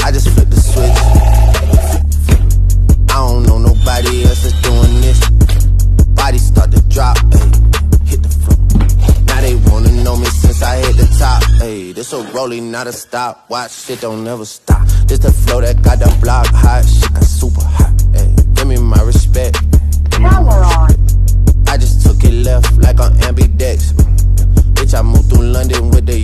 I just flip the switch. I don't know nobody else that's doing this. Body start to drop, ayy, hit the floor. Now they wanna know me since I hit the top, ayy. This a rolling, not a stop. Watch, shit don't never stop. This the flow that got the block hot. Shit got super hot, ayy. Give me my respect.